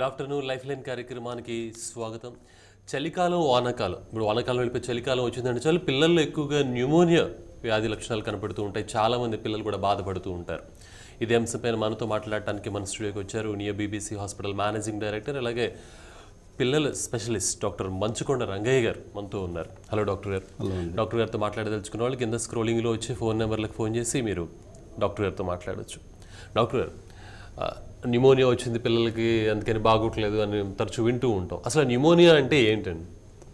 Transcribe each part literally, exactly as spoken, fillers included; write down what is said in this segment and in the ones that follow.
Good afternoon life line కార్యక్రమానికి స్వాగతం. చలికాలం వానాకాలం, ఇప్పుడు వానాకాలం వెళ్ళిపోయి చలికాలం వచ్చిందంటే చాలు పిల్లల్లో ఎక్కువగా న్యూమోనియా వ్యాధి లక్షణాలు కనపడుతూ ఉంటాయి. చాలామంది పిల్లలు కూడా బాధపడుతూ ఉంటారు. ఇదే అంశంపైన మనతో మాట్లాడటానికి మన స్టూడియోకి వచ్చారు Neo BBC hospital managing director, అలాగే పిల్లల స్పెషలిస్ట్ డాక్టర్ మంచుకొండ రంగయ్య గారు మనతో ఉన్నారు. హలో డాక్టర్ గారు. డాక్టర్ గారితో మాట్లాడదలుచుకున్న వాళ్ళు కింద స్క్రోలింగ్లో వచ్చి ఫోన్ నెంబర్లకు ఫోన్ చేసి మీరు డాక్టర్ గారితో మాట్లాడవచ్చు. డాక్టర్ గారు, న్యూమోనియా వచ్చింది పిల్లలకి అందుకని బాగోట్లేదు అని తరచూ వింటూ ఉంటాం. అసలు న్యూమోనియా అంటే ఏంటండి?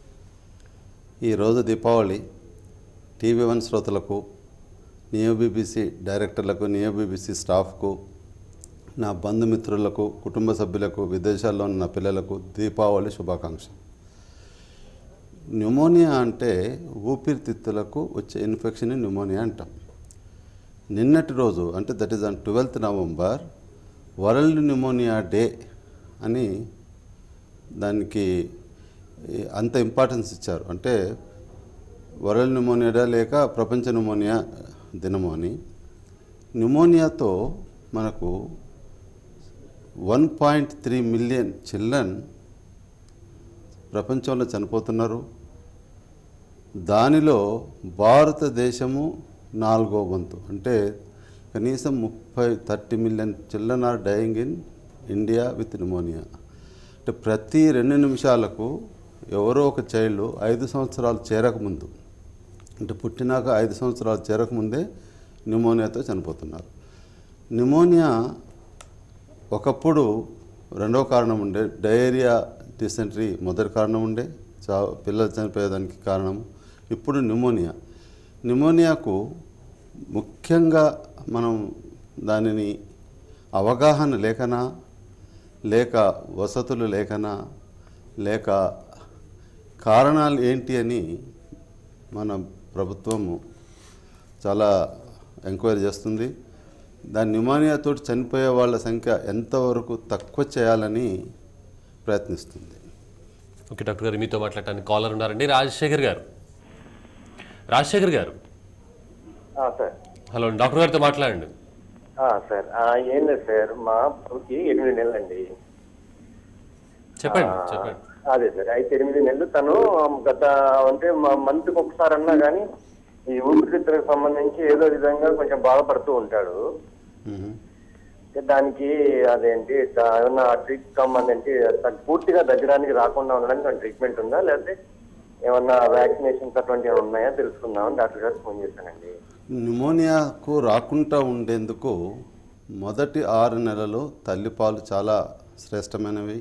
ఈరోజు దీపావళి టీవీ వన్ శ్రోతలకు, నియో బీబీసీ డైరెక్టర్లకు, నియో బీబీసీ స్టాఫ్కు, నా బంధుమిత్రులకు, కుటుంబ సభ్యులకు, విదేశాల్లో ఉన్న పిల్లలకు దీపావళి శుభాకాంక్షలు. న్యూమోనియా అంటే ఊపిరితిత్తులకు వచ్చే ఇన్ఫెక్షన్ న్యూమోనియా అంటాం. నిన్నటి రోజు అంటే that is on twelfth November world pneumonia day అని దానికి అంత ఇంపార్టెన్స్ ఇచ్చారు. అంటే వరల్డ్ న్యూమోనియా డే లేక ప్రపంచ న్యూమోనియా దినము అని. న్యూమోనియాతో మనకు one point three million children ప్రపంచంలో చనిపోతున్నారు. దానిలో భారతదేశము నాలుగో వంతు, అంటే కనీసం ముప్పై thirty million children are dying in India with pneumonia. అంటే ప్రతి రెండు నిమిషాలకు ఎవరో ఒక చైల్డ్ ఐదు సంవత్సరాలు చేరకముందు, అంటే పుట్టినాక ఐదు సంవత్సరాలు చేరకముందే న్యూమోనియాతో చనిపోతున్నారు. న్యూమోనియా ఒకప్పుడు రెండవ కారణం ఉండే, డయేరియా, డిసెంట్రీ మొదటి కారణం ఉండే, చా పిల్లలు చనిపోయేదానికి కారణం. ఇప్పుడు న్యూమోనియా. న్యూమోనియాకు ముఖ్యంగా మనం దానిని అవగాహన లేకనా, లేక వసతులు లేకనా, లేక కారణాలు ఏంటి అని మన ప్రభుత్వము చాలా ఎంక్వైరీ చేస్తుంది. దాని న్యూమోనియాతో చనిపోయే వాళ్ళ సంఖ్య ఎంతవరకు తక్కువ చేయాలని ప్రయత్నిస్తుంది. ఓకే డాక్టర్ గారు, మీతో మాట్లాడటానికి కాలర్ ఉన్నారండి. రాజశేఖర్ గారు. రాజశేఖర్ గారు, సార్. హలో, డాక్టర్ గారితో మాట్లాడండి. సార్ ఏం లేదు సార్, మా బాబుకి ఎనిమిది నెలలు అండి. చెప్పండి చెప్పండి. అదే సార్, అయితే ఎనిమిది నెలలు తను గత అంటే మంత్కి ఒకసారి అన్నా కానీ ఈ ఊపిరితిత్తులకు సంబంధించి ఏదో విధంగా కొంచెం బాధపడుతూ ఉంటాడు. దానికి అదేంటి ఏమన్నా ట్రీట్ సంబంధించి పూర్తిగా దగ్గరానికి రాకుండా ఉండడానికి ట్రీట్మెంట్ ఉందా, లేకపోతే ఏమన్నా వ్యాక్సినేషన్స్ అటువంటివి ఉన్నాయా తెలుసుకుందామని డాక్టర్ గారు ఫోన్ చేశానండి. న్యూమోనియాకు రాకుండా ఉండేందుకు మొదటి ఆరు నెలలు తల్లిపాలు చాలా శ్రేష్టమైనవి.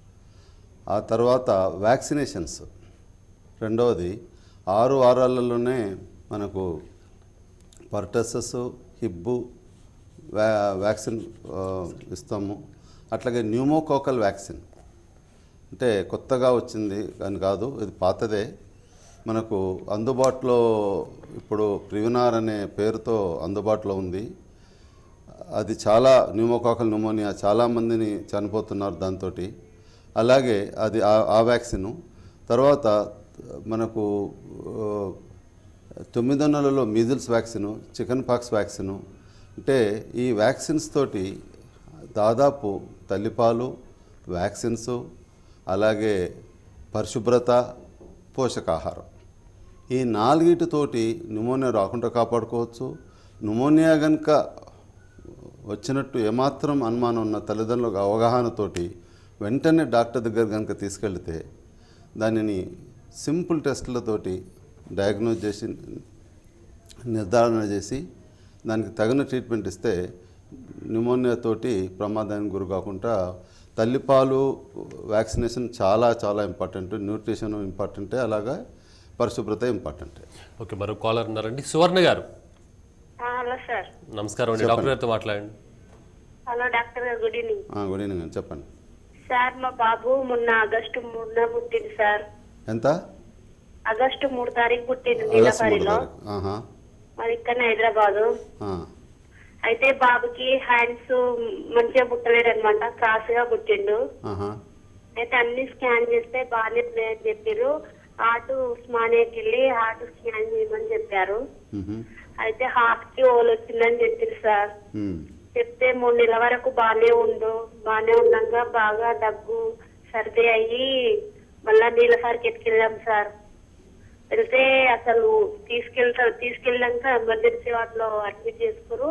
ఆ తర్వాత వ్యాక్సినేషన్స్. రెండవది ఆరు వారాలలోనే మనకు పర్టసస్, హిబ్బు వ్యా వ్యాక్సిన్ ఇస్తాము. అట్లాగే న్యూమోకోకల్ వ్యాక్సిన్, అంటే కొత్తగా వచ్చింది అని కాదు, ఇది పాతదే. మనకు అందుబాటులో ఇప్పుడు ప్రివినార్ అనే పేరుతో అందుబాటులో ఉంది. అది చాలా న్యూమోకాకల్ న్యూమోనియా చాలామందిని చనిపోతున్నారు దాంతో. అలాగే అది ఆ వ్యాక్సిను. తర్వాత మనకు తొమ్మిదో నెలలో measles vaccine, chicken pox vaccine. అంటే ఈ వ్యాక్సిన్స్ తోటి దాదాపు తల్లిపాలు, వ్యాక్సిన్స్, అలాగే పరిశుభ్రత, పోషకాహారం, ఈ నాలుగిటితోటి న్యూమోనియా రాకుండా కాపాడుకోవచ్చు. న్యూమోనియా కనుక వచ్చినట్టు ఏమాత్రం అనుమానం ఉన్న తల్లిదండ్రులకు అవగాహనతోటి వెంటనే డాక్టర్ దగ్గర కనుక తీసుకెళ్తే దానిని సింపుల్ టెస్టులతోటి డయాగ్నోజ్ చేసి నిర్ధారణ చేసి దానికి తగిన ట్రీట్మెంట్ ఇస్తే న్యూమోనియాతోటి ప్రమాదానికి గురి కాకుండా. తల్లిపాలు వ్యాక్సినేషన్ చాలా చాలా ఇంపార్టెంట్, న్యూట్రిషన్ ఇంపార్టెంటే, అలాగా పరిశుభ్రత ఇంపార్టెంటే. ఓకే, మరో కాలర్ ఉన్నారండి. సువర్ణ గారు. Hello sir. నమస్కారం అండి, డాక్టర్ గారితో మాట్లాడండి. Hello doctor garu, good evening. Good evening అండి, చెప్పండి సార్. మా బాబు మొన్న ఆగస్టు మూడున పుట్టింది సార్. ఎంత? ఆగస్టు మూడు తారీఖు పుట్టింది నీలపారిలో, మరి ఇక్కడ హైదరాబాదు. అయితే బాబుకి హ్యాండ్స్ మంచిగా పుట్టలేడు అనమాట, క్రాస్ గా పుట్టిండు. అయితే అన్ని స్కాన్ చేస్తే బాగానే అని చెప్పారు. హార్ట్ ఉస్మానియాకి వెళ్ళి హార్ట్ స్కాన్ చేయమని చెప్పారు. అయితే హార్ట్ కి ఓల్ వచ్చిందని చెప్పారు సార్. చెప్తే మూడు నెలల వరకు బాగానే ఉండు బాగానే ఉన్నాక బాగా దగ్గు సర్ది అయ్యి మళ్ళా నీళ్ళసారికి ఎత్తుకెళ్ళాం సార్. వెళ్తే అసలు తీసుకెళ్తారు తీసుకెళ్ళాక ఎమర్జెన్సీ వాటిలో అడ్మిట్ చేసుకురు.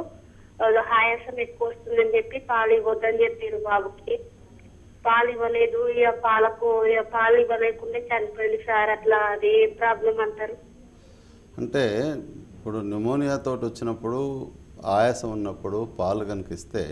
ఆయాసం ఎక్కువ వస్తుందని చెప్పి పాలు ఇవ్వద్దని చెప్పారు బాబుకి. పాలు ఇవ్వలేదు. ఇక పాలకు ఇక పాలు ఇవ్వలేకుండా చనిపోయింది సార్. అట్లా అది ఏం ప్రాబ్లం అంటారు? అంటే ఇప్పుడు న్యూమోనియాతో వచ్చినప్పుడు ఆయాసం ఉన్నప్పుడు పాలు కనుక ఇస్తే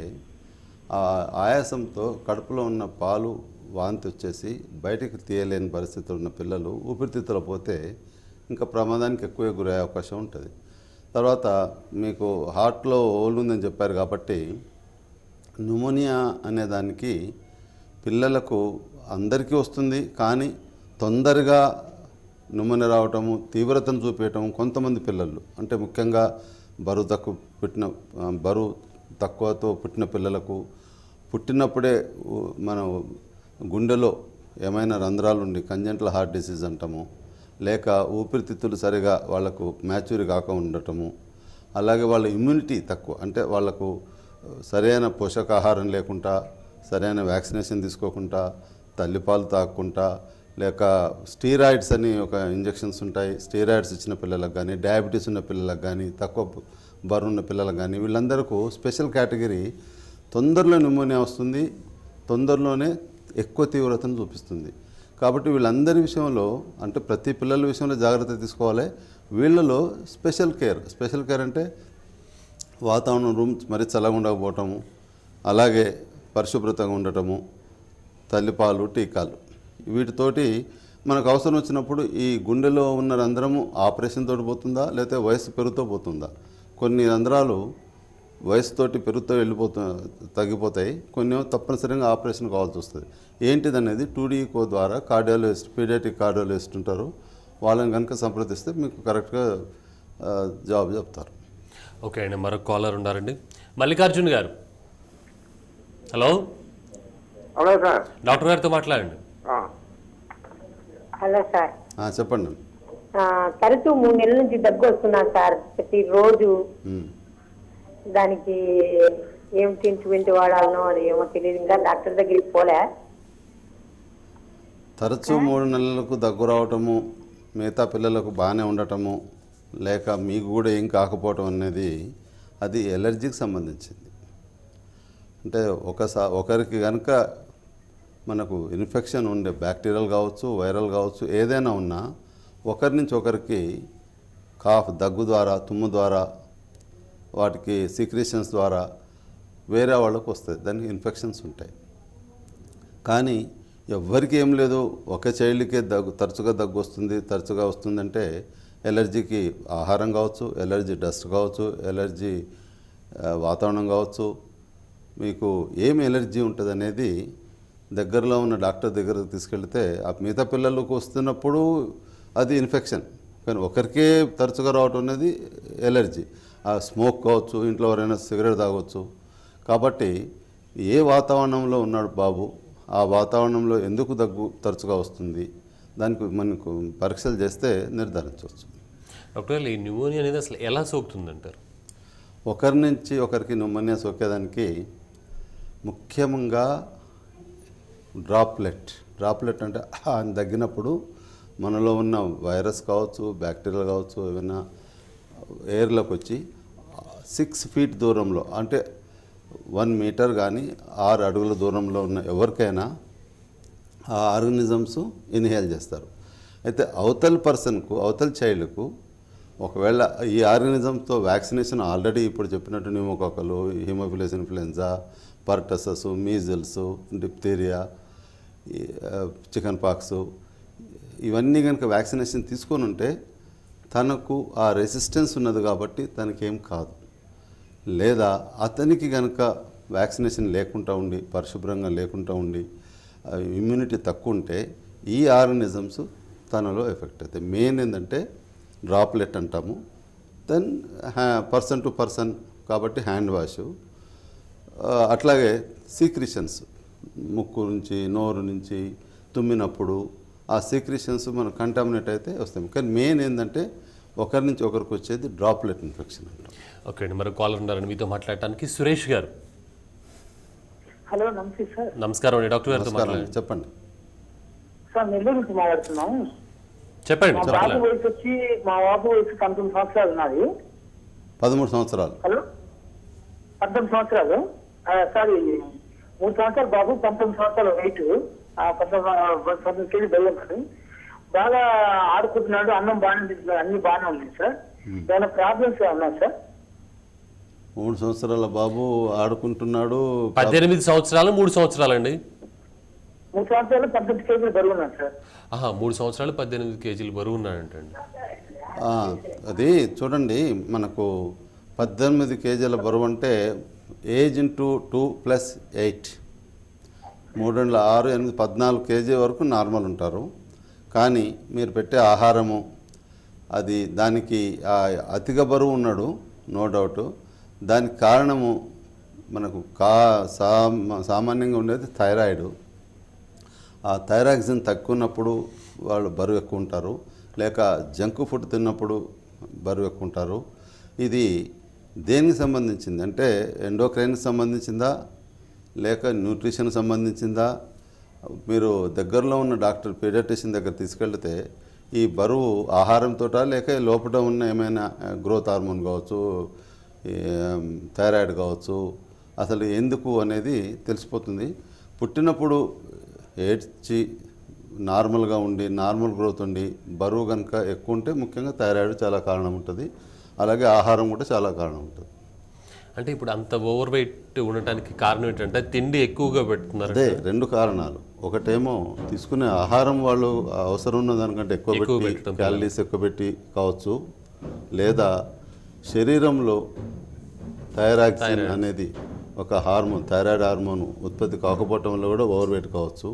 ఆ ఆయాసంతో కడుపులో ఉన్న పాలు వాంతి వచ్చేసి బయటికి తీయలేని పరిస్థితులు ఉన్న పిల్లలు ఊపిరితిత్తులు పోతే ఇంకా ప్రమాదానికి ఎక్కువ గురయ్యే అవకాశం ఉంటుంది. తర్వాత మీకు హార్ట్లో హోల్ ఉందని చెప్పారు కాబట్టి న్యూమోనియా అనేదానికి పిల్లలకు అందరికీ వస్తుంది, కానీ తొందరగా న్యూమోనియా రావటము తీవ్రతను చూపించటం కొంతమంది పిల్లలు అంటే ముఖ్యంగా బరువు తక్కువ పుట్టిన బరువు తక్కువతో పుట్టిన పిల్లలకు పుట్టినప్పుడే మనం గుండెలో ఏమైనా రంధ్రాలు ఉండి కంజెంటల్ హార్ట్ డిసీజ్ అంటాము, లేక ఊపిరితిత్తులు సరిగా వాళ్ళకు మ్యాచ్యూర్ కాక ఉండటము, అలాగే వాళ్ళ ఇమ్యూనిటీ తక్కువ అంటే వాళ్ళకు సరైన పోషకాహారం లేకుండా సరైన వ్యాక్సినేషన్ తీసుకోకుండా తల్లిపాలు తాగకుండా లేక స్టీరాయిడ్స్ అని ఒక ఇంజెక్షన్స్ ఉంటాయి, స్టీరాయిడ్స్ ఇచ్చిన పిల్లలకు కానీ డయాబెటీస్ ఉన్న పిల్లలకు కానీ తక్కువ బరువు ఉన్న పిల్లలకు కానీ వీళ్ళందరికీ స్పెషల్ కేటగిరీ తొందరలో న్యూమోనియా వస్తుంది, తొందరలోనే ఎక్కువ తీవ్రతను చూపిస్తుంది. కాబట్టి వీళ్ళందరి విషయంలో అంటే ప్రతి పిల్లల విషయంలో జాగ్రత్త తీసుకోవాలి. వీళ్ళలో స్పెషల్ కేర్ స్పెషల్ కేర్ అంటే వాతావరణం రూమ్ మరి చల్లగా ఉండకపోవటము, అలాగే పరిశుభ్రతంగా ఉండటము, తల్లిపాలు టీకాలు వీటితోటి మనకు అవసరం వచ్చినప్పుడు ఈ గుండెలో ఉన్న రంధ్రము ఆపరేషన్ తోటి పోతుందా లేకపోతే వయసు పెరుగుతూ పోతుందా. కొన్ని రంధ్రాలు వయసుతోటి పెరుగుతూ వెళ్ళిపోతు తగ్గిపోతాయి, కొన్ని తప్పనిసరిగా ఆపరేషన్ కావాల్సి వస్తుంది. ఏంటిదనేది టూడీకో ద్వారా కార్డియాలజిస్ట్ పీడియాట్రిక్ కార్డియాలజిస్ట్ ఉంటారు, వాళ్ళని కనుక సంప్రదిస్తే మీకు కరెక్ట్గా జవాబు చెప్తారు. ఓకే అండి, మరొక కాలర్ ఉన్నారండి. మల్లికార్జున్ గారు. హలో హలో సార్, డాక్టర్ గారితో మాట్లాడండి. హలో సార్, చెప్పండి. తరచూ మూడు నెలల నుంచి దగ్గు వస్తున్నా సార్. ప్రతిరోజు దానికి ఏం ట్రీట్మెంట్ వాడాలనో అది ఏమో తెలియదు, ఇంకా డాక్టర్ దగ్గరికి పోలే. తరచూ మూడు నెలలకు దగ్గు రావటము, మిగతా పిల్లలకు బాగానే ఉండటము, లేక మీకు కూడా ఏం కాకపోవటం అనేది అది ఎలర్జీకి సంబంధించింది. అంటే ఒకసా ఒకరికి కనుక మనకు ఇన్ఫెక్షన్ ఉండే బ్యాక్టీరియల్ కావచ్చు వైరల్ కావచ్చు ఏదైనా ఉన్నా ఒకరి నుంచి ఒకరికి కాఫ్ దగ్గు ద్వారా తుమ్ము ద్వారా వాటికి సీక్రెషన్స్ ద్వారా వేరే వాళ్ళకు వస్తుంది, దానికి ఇన్ఫెక్షన్స్ ఉంటాయి. కానీ ఎవ్వరికి ఏం లేదు, ఒక చైల్డ్కే దగ్గు తరచుగా దగ్గు వస్తుంది తరచుగా వస్తుందంటే ఎలర్జీకి ఆహారం కావచ్చు, ఎలర్జీ డస్ట్ కావచ్చు, ఎలర్జీ వాతావరణం కావచ్చు, మీకు ఏమి ఎలర్జీ ఉంటుంది అనేది దగ్గరలో ఉన్న డాక్టర్ దగ్గరకు తీసుకెళ్తే ఆ మిగతా పిల్లలకు వస్తున్నప్పుడు అది ఇన్ఫెక్షన్, కానీ ఒకరికే తరచుగా రావటం అనేది ఎలర్జీ. ఆ స్మోక్ కావచ్చు, ఇంట్లో ఎవరైనా సిగరెట్ తాగవచ్చు. కాబట్టి ఏ వాతావరణంలో ఉన్నాడు బాబు, ఆ వాతావరణంలో ఎందుకు దగ్గు తరచుగా వస్తుంది, దానికి మనకు పరీక్షలు చేస్తే నిర్ధారించవచ్చు. డాక్టర్ ఈ న్యూమోనియా అనేది అసలు ఎలా సోకుతుందంటారు? ఒకరి నుంచి ఒకరికి న్యూమోనియా సోకేదానికి ముఖ్యంగా డ్రాప్లెట్ డ్రాప్లెట్ అంటే తగ్గినప్పుడు మనలో ఉన్న వైరస్ కావచ్చు బ్యాక్టీరియా కావచ్చు ఏమైనా ఎయిర్లోకి వచ్చి సిక్స్ ఫీట్ దూరంలో అంటే వన్ మీటర్ కానీ ఆరు అడుగుల దూరంలో ఉన్న ఎవరికైనా ఆ ఆర్గనిజమ్స్ ఇన్హేల్ చేస్తారు. అయితే అవతల పర్సన్కు అవతల చైల్డ్కు ఒకవేళ ఈ ఆర్గనిజమ్తో వ్యాక్సినేషన్ ఆల్రెడీ ఇప్పుడు చెప్పినట్టు న్యూమోకాకలు, haemophilus influenza, pertussis, measles, diphtheria, chicken pox ఇవన్నీ కనుక వ్యాక్సినేషన్ తీసుకొని ఉంటే తనకు ఆ రెసిస్టెన్స్ ఉన్నది కాబట్టి తనకేం కాదు. లేదా అతనికి కనుక వ్యాక్సినేషన్ లేకుండా ఉండి పరిశుభ్రంగా లేకుండా ఉండి ఇమ్యూనిటీ తక్కువ ఉంటే ఈ ఆర్గనిజమ్స్ తనలో ఎఫెక్ట్ అవుతాయి. మెయిన్ ఏంటంటే డ్రాప్లెట్ అంటాము, దెన్ పర్సన్ టు పర్సన్ కాబట్టి హ్యాండ్ వాష్, అట్లాగే సీక్రిషన్స్ ముక్కు నుంచి నోరు నుంచి తుమ్మినప్పుడు ఆ సీక్రిషన్స్ మనం కంటామినేట్ అయితే వస్తాయి. కానీ మెయిన్ ఏంటంటే ఒకరి నుంచి ఒకరికి వచ్చేది డ్రాప్లెట్ ఇన్ఫెక్షన్ అంటాం. ఓకే అండి, మరో కాలర్ ఉన్నారండి మీతో మాట్లాడటానికి. సురేష్ గారు. హలో, నమస్తే సార్. నమస్కారం అండి, డాక్టర్ గారితో మాట్లాడండి. చెప్పండి సార్, నెల్లూరు నుంచి మాట్లాడుతున్నాం. చెప్పండి. మా బాబు వయసు వచ్చి మా బాబు వయసు పంతొమ్మిది సంవత్సరాలు ఉన్నది. పదమూడు సంవత్సరాలు హలో, పద్దెనిమిది సంవత్సరాలు సారీ మూడు సంవత్సరాలు బాబు, పంతొమ్మిది సంవత్సరాలు వెయిట్, పంతొమ్మిది పంతొమ్మిది కేజీ బెల్లం. బాగా ఆడుకుంటున్నాడు, అన్నం బాగానే తింటున్నాడు, అన్ని బాగానే ఉన్నాయి సార్. ఏమైనా ప్రాబ్లమ్స్ ఉన్నాయి సార్? మూడు సంవత్సరాల బాబు ఆడుకుంటున్నాడు. పద్దెనిమిది సంవత్సరాలు మూడు సంవత్సరాలండి. మూడు సంవత్సరాలు పద్దెనిమిది కేజీలు బరువు ఉన్నాడు సార్. ఆహా, మూడు సంవత్సరాలు పద్దెనిమిది కేజీలు బరువు ఉన్నాడంటండి. అది చూడండి, మనకు పద్దెనిమిది కేజీల బరువు అంటే age into two plus eight, మూడు వందల ఆరు ఎనిమిది పద్నాలుగు కేజీ వరకు నార్మల్ ఉంటారు. కానీ మీరు పెట్టే ఆహారము అది దానికి అతిగా బరువు ఉన్నాడు, నో డౌట్. దానికి కారణము మనకు కా సామాన్యంగా ఉండేది థైరాయిడ్. ఆ థైరాక్సిన్ తక్కువ ఉన్నప్పుడు వాళ్ళు బరువు ఎక్కువ ఉంటారు, లేక జంక్ ఫుడ్ తిన్నప్పుడు బరువు ఎక్కువ ఉంటారు. ఇది దేనికి సంబంధించింది అంటే ఎండోక్రైన్కి సంబంధించిందా లేక న్యూట్రిషన్ సంబంధించిందా? మీరు దగ్గరలో ఉన్న డాక్టర్ పీడియాట్రిషియన్ దగ్గర తీసుకెళ్తే ఈ బరువు ఆహారంతో లేక లోపల ఉన్న ఏమైనా గ్రోత్ హార్మోన్ కావచ్చు, థైరాయిడ్ కావచ్చు, అసలు ఎందుకు అనేది తెలిసిపోతుంది. పుట్టినప్పుడు ఏడ్చి నార్మల్గా ఉండి నార్మల్ గ్రోత్ ఉండి బరువు కనుక ఎక్కువ ఉంటే ముఖ్యంగా థైరాయిడ్ చాలా కారణం ఉంటుంది. అలాగే ఆహారం కూడా చాలా కారణం ఉంటుంది. అంటే ఇప్పుడు అంత ఓవర్ వెయిట్ ఉండటానికి కారణం ఏంటంటే తిండి ఎక్కువగా పెడుతున్నారు. అదే రెండు కారణాలు. ఒకటేమో తీసుకునే ఆహారం వాళ్ళు అవసరం ఉన్న దానికంటే ఎక్కువ పెట్టి క్యాలరీస్ ఎక్కువ పెట్టి కావచ్చు, లేదా శరీరంలో థైరాక్సిన్ అనేది ఒక హార్మోన్, థైరాయిడ్ హార్మోన్ ఉత్పత్తి కాకపోవటం వల్ల కూడా ఓవర్ వెయిట్ కావచ్చు.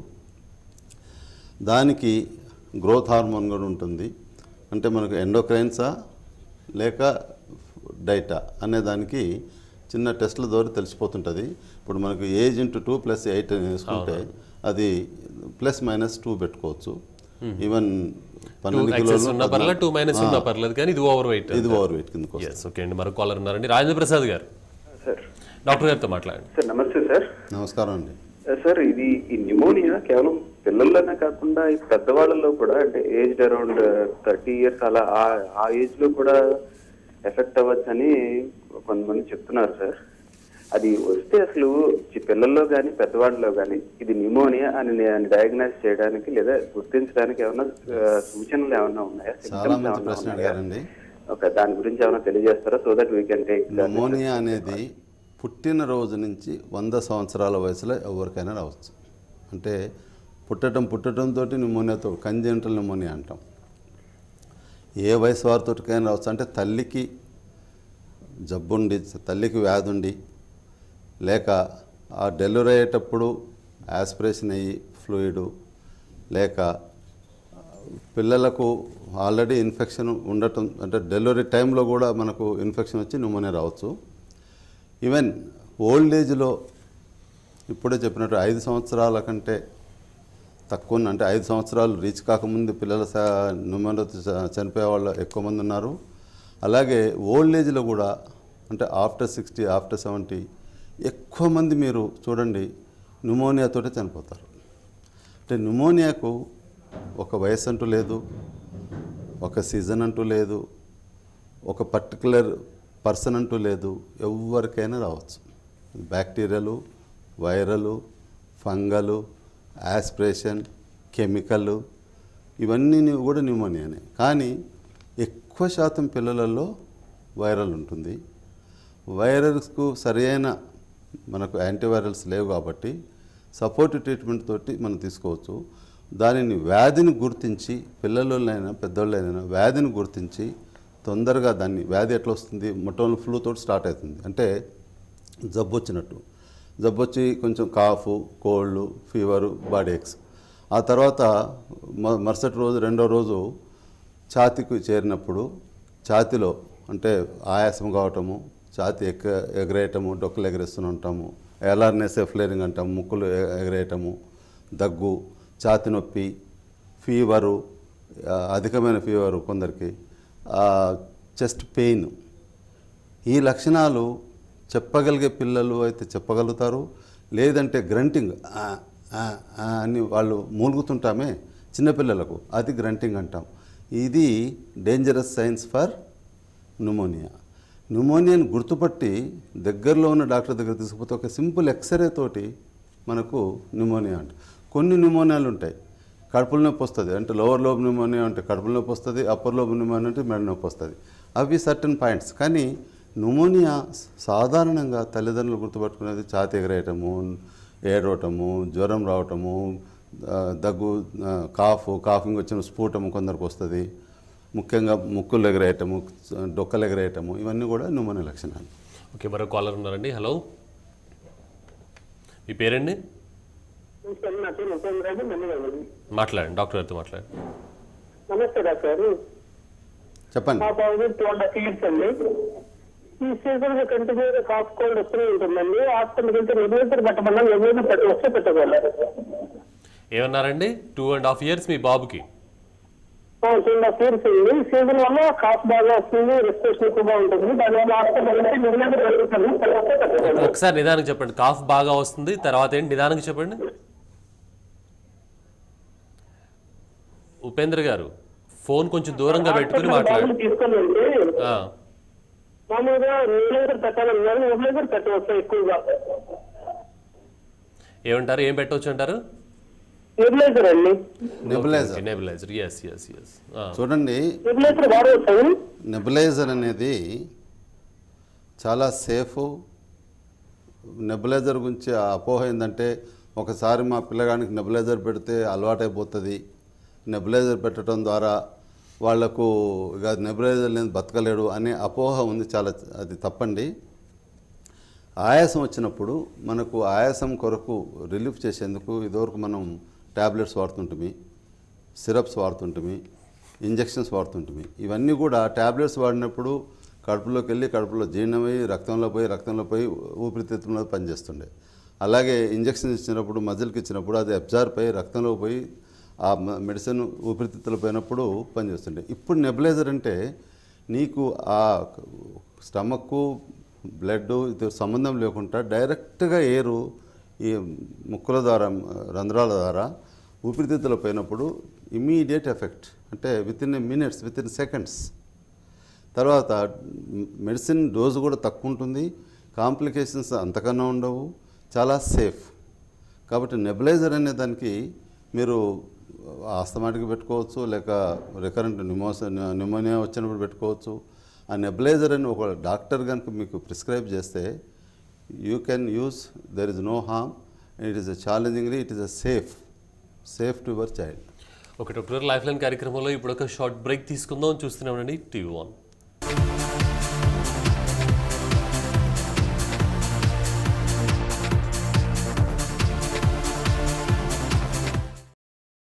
దానికి గ్రోత్ హార్మోన్ కూడా ఉంటుంది. అంటే మనకు ఎండోక్రైన్సా లేక డైటా అనే దానికి చిన్న టెస్ట్ల ద్వారా తెలిసిపోతుంటుంది. ఇప్పుడు మనకు age into two plus eight అని వేసుకుంటే అది ప్లస్ మైనస్ టూ పెట్టుకోవచ్చు. ఈవెన్ పన్నెండు కిలోలు టూ మైనస్ ఉన్నా పర్లేదు, కానీ ఇది ఓవర్ వెయిట్, ఇది ఓవర్ వెయిట్ కింద. ఓకే అండి, మరో కాలర్ ఉన్నారండి, రాజేంద్ర ప్రసాద్ గారు. సార్, డాక్టర్ గారితో మాట్లాడండి. సార్ నమస్తే సార్. నమస్కారం అండి. సార్, ఇది ఈ న్యూమోనియా కేవలం పిల్లల్లోనే కాకుండా ఈ పెద్దవాళ్ళలో కూడా, అంటే ఏజ్ అరౌండ్ థర్టీ ఇయర్స్ అలా ఆ ఏజ్ లో కూడా ఎఫెక్ట్ అవ్వచ్చని కొంతమంది చెప్తున్నారు సార్. అది వస్తే అసలు పిల్లల్లో కానీ పెద్దవాళ్ళలో కానీ ఇది న్యూమోనియా అని డయాగ్నైజ్ చేయడానికి లేదా గుర్తించడానికి ఏమైనా సూచనలు ఏమైనా ఉన్నాయా? చాలా మంచి ప్రశ్న అడిగారండి. ఓకే, దాని గురించి ఏమైనా తెలియజేస్తారా? So that we can take. Pneumonia అనేది పుట్టినరోజు నుంచి వంద సంవత్సరాల వయసులో ఎవరికైనా రావచ్చు. అంటే పుట్టడం పుట్టడంతో న్యూమోనియాతో కంజెంటల్ న్యూమోనియా అంటాం. ఏ వయసు వారితోటికైనా రావచ్చు. అంటే తల్లికి జబ్బుండి, తల్లికి వ్యాధి ఉండి, లేక ఆ డెలివరీ అయ్యేటప్పుడు యాస్పిరేషన్ అయ్యి ఫ్లూయిడు, లేక పిల్లలకు ఆల్రెడీ ఇన్ఫెక్షన్ ఉండటం, అంటే డెలివరీ టైంలో కూడా మనకు ఇన్ఫెక్షన్ వచ్చి న్యూమోనియా రావచ్చు. ఈవెన్ ఓల్డ్ ఏజ్లో ఇప్పుడే చెప్పినట్టు ఐదు సంవత్సరాల కంటే తక్కువ, అంటే ఐదు సంవత్సరాలు రీచ్ కాకముందు పిల్లల న్యూమోనియాతో చనిపోయే వాళ్ళు ఎక్కువ మంది ఉన్నారు. అలాగే ఓల్డ్ ఏజ్లో కూడా, అంటే ఆఫ్టర్ సిక్స్టీ ఆఫ్టర్ సెవెంటీ ఎక్కువ మంది మీరు చూడండి న్యూమోనియాతోటే చనిపోతారు. అంటే న్యూమోనియాకు ఒక వయసు అంటూ లేదు, ఒక సీజన్ అంటూ లేదు, ఒక పర్టికులర్ పర్సన్ అంటూ లేదు, ఎవరికైనా రావచ్చు. బ్యాక్టీరియాలు, వైరలు, ఫంగలు, యాస్పిరేషన్, కెమికల్, ఇవన్నీ కూడా న్యూమోనియానే. కానీ ఎక్కువ శాతం పిల్లలలో వైరల్ ఉంటుంది. వైరల్స్కు సరైన మనకు యాంటీవైరల్స్ లేవు కాబట్టి సపోర్టివ్ ట్రీట్మెంట్ తోటి మనం తీసుకోవచ్చు. దానిని వ్యాధిని గుర్తించి, పిల్లలైనా పెద్దోళ్ళైనా వ్యాధిని గుర్తించి తొందరగా దాన్ని, వ్యాధి ఎట్లా వస్తుంది, మొట్టమొదటి ఫ్లూ తోటి స్టార్ట్ అవుతుంది. అంటే జబ్బు వచ్చినట్టు, జబ్బు వచ్చి కొంచెం cough, cold, fever, body aches. ఆ తర్వాత మరుసటి రోజు రెండో రోజు ఛాతీకి చేరినప్పుడు ఛాతీలో అంటే ఆయాసం కావటము, ఛాతీ ఎక్క ఎగరేయటము, డొక్కలు ఎగరేస్తూనే ఉంటాము, ఎలార్నెస్ ఫ్లేరింగ్ అంటాము, ముక్కులు ఎగరేయటము, దగ్గు, ఛాతీ నొప్పి, ఫీవరు, అధికమైన ఫీవరు కొందరికి, చెస్ట్ పెయిన్, ఈ లక్షణాలు చెప్పగలిగే పిల్లలు అయితే చెప్పగలుగుతారు, లేదంటే గ్రంటింగ్ ఆ, ఆ, ఆ అని వాళ్ళు మూలుగుతుంటామే చిన్నపిల్లలకు, అది గ్రంటింగ్ అంటాం. ఇది డేంజరస్ సైన్స్ ఫర్ న్యూమోనియా. న్యూమోనియాని గుర్తుపట్టి దగ్గరలో ఉన్న డాక్టర్ దగ్గర తీసుకుపోతే ఒక సింపుల్ ఎక్స్రే తోటి మనకు న్యూమోనియా అంట. కొన్ని న్యూమోనియాలు ఉంటాయి, కడుపులో నొప్పి వస్తుంది అంటే లోవర్ లోబ్ న్యూమోనియా అంటే కడుపులో నొప్పి వస్తుంది, అప్పర్ లోబ్ న్యూమోనియా అంటే మెడ నొప్పి వస్తుంది. అవి సర్టన్ పాయింట్స్. కానీ న్యూమోనియా సాధారణంగా తల్లిదండ్రులు గుర్తుపట్టుకునేది ఛాతీ ఎగరేయటము, ఏడవటము, జ్వరం రావటము, దగ్గు, కాఫ్ కాఫింగ్ వచ్చిన స్ఫూటము కొందరికి వస్తుంది, ముఖ్యంగా ముక్కులు ఎగరేయటము, డొక్కలు ఎగరేయటము, ఇవన్నీ కూడా న్యూమోనియా లక్షణాలు. ఓకే, మరో కాలర్ ఉన్నారండి. హలో, మీ పేరండి? మాట్లాడండి, డాక్టర్ గారితో మాట్లాడండి. నమస్తే డాక్టర్. చెప్పండి. మా బాబు టూ అండ్ హాఫ్ ఇయర్స్ అండి. ఈ సీజన్ లో కంటిన్యూగా కాఫ్ కోల్డ్ వస్తూనే ఉంటుందండి. హాస్పిటల్కి వెళ్తే రెగ్యులేటర్ పెట్టమన్నా రెగ్యులేటర్ పెట్టి వస్తే పెట్టగలరు. ఏమన్నారండి? టూ అండ్ హాఫ్ ఇయర్స్ మీ బాబుకి? టూ అండ్ హాఫ్ ఇయర్స్ అండి. సీజన్ వల్ల కాఫ్ బాగా వస్తుంది, రెస్పిరేషన్ ఎక్కువగా ఉంటుంది. దానివల్ల హాస్పిటల్ వెళ్తే రెగ్యులేటర్ పెట్టుకుంటాను. ఒకసారి నిదానికి చెప్పండి. కాఫ్ బాగా వస్తుంది, తర్వాత ఏంటి? నిదానికి చెప్పండి. ఉపేంద్ర గారు, ఫోన్ కొంచెం దూరంగా పెట్టుకుని మాట్లాడండి. తీసుకొని వెళ్తే మామూలుగా రెగ్యులేటర్ పెట్టాలన్నారు, రెగ్యులేటర్ పెట్టవచ్చు ఎక్కువగా. ఏమంటారు? ఏం పెట్టవచ్చు అంటారు? నెబులైజర్ అండి. Nebuliser. Nebuliser, yes yes yes. చూడండి, నెబులైజర్ వాడవచ్చు. నెబులైజర్ అనేది చాలా సేఫ్. నెబులైజర్ గురించి ఆ అపోహ ఏంటంటే ఒకసారి మా పిల్లగానికి నెబులైజర్ పెడితే అలవాటైపోతుంది, నెబులైజర్ పెట్టడం ద్వారా వాళ్లకు ఇక నెబులైజర్ లేని బతకలేడు అనే అపోహ ఉంది. చాలా అది తప్పండి. ఆయాసం వచ్చినప్పుడు మనకు ఆయాసం కొరకు రిలీఫ్ చేసేందుకు ఇదివరకు మనం ట్యాబ్లెట్స్ వాడుతుంటిమి, సిరప్స్ వాడుతుంటిమి, ఇంజెక్షన్స్ వాడుతుంటిమి. ఇవన్నీ కూడా ట్యాబ్లెట్స్ వాడినప్పుడు కడుపులోకి వెళ్ళి కడుపులో జీర్ణమై రక్తంలో పోయి రక్తంలో పోయి ఊపిరితిత్తుల్లో పనిచేస్తుండే. అలాగే ఇంజెక్షన్ ఇచ్చినప్పుడు మజిల్కి ఇచ్చినప్పుడు అది అబ్జార్బ్ అయ్యి రక్తంలో పోయి ఆ మెడిసిన్ ఊపిరితిత్తులు పోయినప్పుడు పనిచేస్తుండే. ఇప్పుడు నెబులైజర్ అంటే నీకు ఆ స్టమక్కు బ్లడ్ ఇది సంబంధం లేకుండా డైరెక్ట్గా ఎయిరు ఈ ముక్కుల ద్వారా రంధ్రాల ద్వారా ఊపిరితిత్తులు పోయినప్పుడు ఇమీడియట్ ఎఫెక్ట్, అంటే within minutes, within seconds. తర్వాత మెడిసిన్ డోసు కూడా తక్కువ ఉంటుంది, కాంప్లికేషన్స్ అంతకన్నా ఉండవు, చాలా సేఫ్. కాబట్టి నెబులైజర్ అనే దానికి మీరు ఆస్తమాటిక్ పెట్టుకోవచ్చు, లేక రికరెంట్ న్యూమోస్ న్యూమోనియా వచ్చినప్పుడు పెట్టుకోవచ్చు. ఆ నెబులైజర్ అని ఒక డాక్టర్ కనుక మీకు ప్రిస్క్రైబ్ చేస్తే you can use, there is no harm, it is a challengingly it is a safe safe to your child. ఒక డాక్టర్ లైఫ్ లైన్ కార్యక్రమంలో ఇప్పుడు ఒక షార్ట్ బ్రేక్ తీసుకుందాం. చూస్తూనే ఉండండి టీవీ వన్.